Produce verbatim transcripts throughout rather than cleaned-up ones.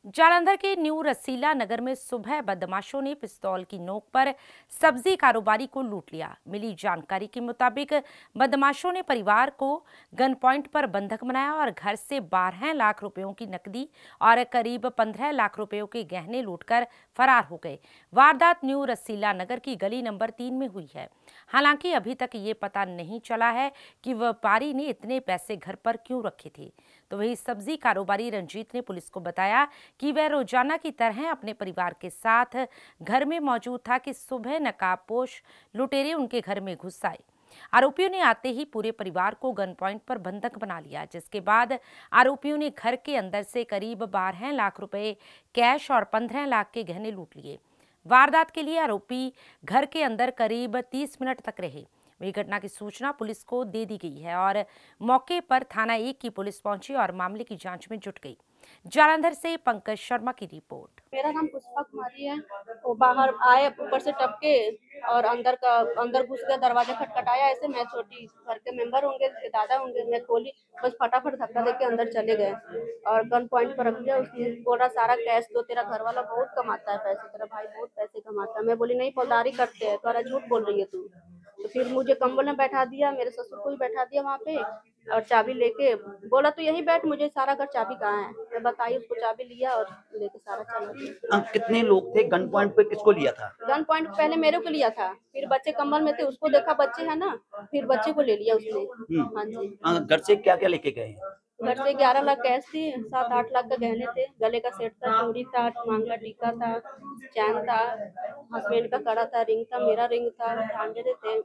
जालंधर के न्यू रसीला नगर में सुबह बदमाशों ने पिस्तौल की नोक पर सब्जी कारोबारी को लूट लिया। मिली जानकारी के मुताबिक बदमाशों ने परिवार को गन पॉइंट पर बंधक बनाया और घर से बारह लाख रुपयों की नकदी और करीब पंद्रह लाख रुपयों के गहने लूटकर फरार हो गए। वारदात न्यू रसीला नगर की गली नंबर तीन में हुई है। हालांकि अभी तक ये पता नहीं चला है कि व्यापारी ने इतने पैसे घर पर क्यों रखे थे। तो वही सब्जी कारोबारी रंजीत ने पुलिस को बताया कि वह रोजाना की तरह अपने परिवार के साथ घर में मौजूद था कि सुबह नकाबपोश लुटेरे उनके घर में घुस आए। आरोपियों ने आते ही पूरे परिवार को गन पॉइंट पर बंधक बना लिया, जिसके बाद आरोपियों ने घर के अंदर से करीब बारह लाख रुपए कैश और पंद्रह लाख के गहने लूट लिए। वारदात के लिए आरोपी घर के अंदर करीब तीस मिनट तक रहे। वही घटना की सूचना पुलिस को दे दी गई है और मौके पर थाना एक की पुलिस पहुंची और मामले की जांच में जुट गई। जालंधर से पंकज शर्मा की रिपोर्ट। मेरा नाम पुष्पा कुमारी है। वो बाहर आए, ऊपर से टपके और अंदर का अंदर घुस गया, दरवाजा खटखटाया। ऐसे मैं छोटी घर के मेंबर होंगे, दादा होंगे, मैं खोली, बस फटाफट धक्का देके अंदर चले गए और गन पॉइंट पर रख दिया। उसने बोला सारा कैश दो, तेरा घर वाला बहुत कमाता है पैसे, तेरा भाई बहुत पैसे कमाता है। मैं बोली नहीं, फौजदारी करते हैं। कह रहा झूठ बोल रही है तू। तो फिर मुझे कंबल में बैठा दिया, मेरे ससुर को भी बैठा दिया वहाँ पे और चाबी लेके बोला तू यहीं बैठ, मुझे सारा घर चाबी कहाँ है मैं बताई। उसको चाबी लिया और लेके सारा चला गया। कितने लोग थे? गन पॉइंट पे किसको लिया था? गन पॉइंट पहले मेरे को लिया था, फिर बच्चे कंबल में थे, उसको देखा बच्चे है ना, फिर बच्चे को ले लिया उसने। हाँ जी। घर से क्या क्या लेके गए? घर से ग्यारह लाख कैश थी, सात आठ लाख का गहने थे, गले का सेट था, चूड़ी था, मांग का टीका था, चैन था, हस्बैंड का कड़ा था, रिंग था, मेरा रिंग था, झांझरे थे,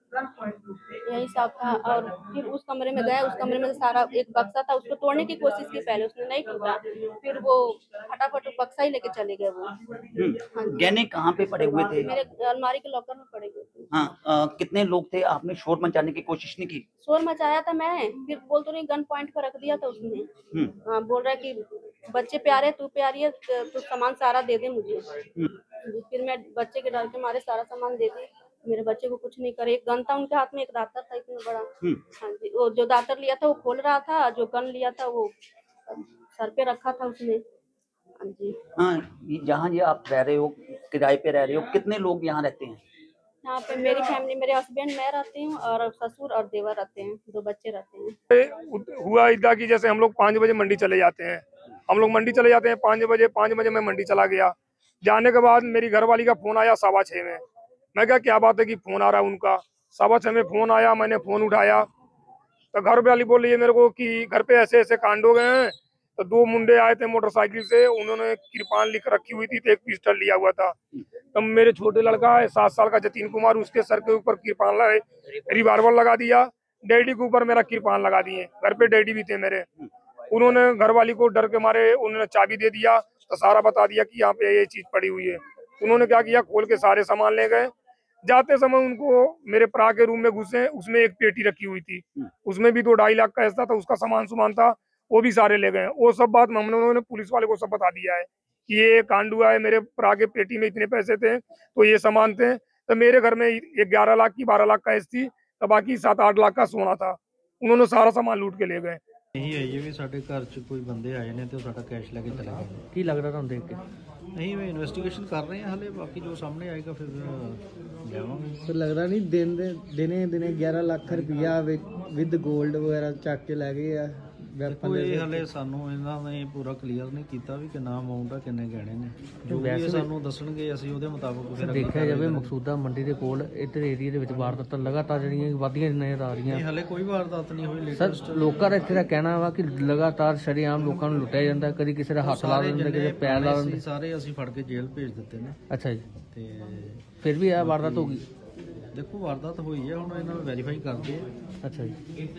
यही सब था। और फिर उस कमरे में गए, उस कमरे में सारा एक बक्सा था, उसको तोड़ने की कोशिश की, पहले उसने नहीं टूटा, फिर वो फटाफट बक्सा ही लेके चले गए वो। हाँ, गहने कहाँ पे पड़े हुए थे? मेरे अलमारी के लॉकर में पड़े हुए थे। हाँ, आ, कितने लोग थे? आपने शोर मचाने की कोशिश नहीं की? शोर मचाया था मैं, फिर बोल तो नहीं, गन पॉइंट पर रख दिया था उसने। हाँ, बोल रहा है कि बच्चे प्यारे, तू प्यारी है, तो सामान सारा दे दे मुझे। फिर मैं बच्चे के डर के मारे सारा सामान दे दी। मेरे बच्चे को कुछ नहीं करे। एक गन था उनके हाथ में, एक दातर था इतना बड़ा। हाँ जी, वो जो दातर लिया था वो खोल रहा था, जो गन लिया था वो सर पे रखा था उसने। हाँ जी। हाँ, जहाँ ये आप रह रहे हो, किराए पे रह रहे हो, कितने लोग यहाँ रहते हैं? यहाँ पे मेरी फैमिली, मेरे हस्बैंड, मैं रहती हूँ और ससुर और देवर रहते हैं, दो बच्चे रहते हैं। हुआ इतना कि जैसे हम लोग पाँच बजे मंडी चले जाते हैं, हम लोग मंडी चले जाते हैं पाँच बजे पाँच बजे मैं मंडी चला गया। जाने के बाद मेरी घरवाली का फोन आया सवा छः में। मैं क्या क्या बात है कि फोन आ रहा है उनका। सवा छः में फोन आया, मैंने फोन उठाया तो घर वाली बोल रही है मेरे को कि घर पे ऐसे ऐसे कांड हो गए हैं। तो दो मुंडे आए थे मोटरसाइकिल से, उन्होंने कृपान लिख रखी हुई थी तो एक पिस्टल लिया हुआ था। तब तो मेरे छोटे लड़का है सात साल का जतीन कुमार, उसके सर के ऊपर कृपान लगा, रिवाल्वर लगा दिया। डैडी के ऊपर मेरा कृपान लगा दिए। घर पे डैडी भी थे मेरे। उन्होंने घरवाली को डर के मारे उन्होंने चाबी दे दिया, तो सारा बता दिया कि यहाँ पे ये चीज पड़ी हुई है। उन्होंने क्या किया, खोल के सारे सामान ले गए। जाते समय उनको मेरे प्रा के रूम में घुसे, उसमें एक पेटी रखी हुई थी, उसमें भी दो ढाई लाख का हिस्सा था, उसका सामान सुमान था, वो भी सारे ले गए। वो सब बात हमने उन्होंने पुलिस वाले को सब बता दिया है कि ये कांड हुआ है, मेरे प्रा के पेटी में इतने पैसे थे, तो ये सामान थे। तो मेरे घर में एक ग्यारह लाख की बारह लाख का हिस्सी, तो बाकी सात आठ लाख का सोना था। उन्होंने सारा सामान लूट के ले गए। यही है ये भी साढ़े घर च कोई बंदे आए ने तो साਡਾ कैश लेके चले गए। ਕੀ ਲੱਗਦਾ ਤੁਹਾਨੂੰ ਦੇਖ ਕੇ? नहीं मैं इन्वेस्टिगेशन कर रहे हैं हाले, बाकी जो सामने आएगा फिर लेवांगे। तो लग रहा नहीं दिन दे दिने दिने ग्यारह लाख रुपया विद गोल्ड वगैरह चक के लै गए आ। देखो ये हाले सानू इन्हां ने पूरा क्लीयर नहीं किया भी कितना अमाउंट है, किन्ने गहने ने, जो भी सानू दसणगे ਅਸੀਂ ਉਹਦੇ ਮੁਤਾਬਕ ਫਿਰ देखा जाए मकसूदा मंडी ਦੇ ਕੋਲ इधर एरिया ਦੇ ਵਿੱਚ ਵਾਰਦਾਤਾਂ ਲਗਾਤਾਰ ਜਿਹੜੀਆਂ ਵਧੀਆਂ ਨਜ਼ਰ ਆ ਰਹੀਆਂ। ਨਹੀਂ ਹਾਲੇ ਕੋਈ ਵਾਰਦਾਤ ਨਹੀਂ ਹੋਈ ਲੇਟੈਸਟ। ਲੋਕਾਂ ਦਾ ਇੱਥੇ ਦਾ ਕਹਿਣਾ ਵਾ ਕਿ ਲਗਾਤਾਰ ਸ਼ਰੇਆਮ ਲੋਕਾਂ ਨੂੰ ਲੁੱਟਿਆ ਜਾਂਦਾ, ਕਦੀ ਕਿਸੇ ਦਾ ਹੱਥ ਲਾ ਦਿੰਦੇ, ਕਿਸੇ ਪੈਰ ਲਾ ਦਿੰਦੇ। ਸਾਰੇ ਅਸੀਂ ਫੜ ਕੇ ਜੇਲ੍ਹ ਭੇਜ ਦਿੱਤੇ ਨੇ। ਅੱਛਾ ਜੀ, ਤੇ ਫਿਰ ਵੀ ਇਹ ਵਾਰਦਾਤ ਹੋ ਗਈ। ਦੇਖੋ ਵਾਰਦਾਤ ਹੋਈ ਹੈ, ਹੁਣ ਇਹਨਾਂ ਨੂੰ ਵੈਰੀਫਾਈ ਕਰਦੇ ਆ। ਅੱਛਾ ਜੀ।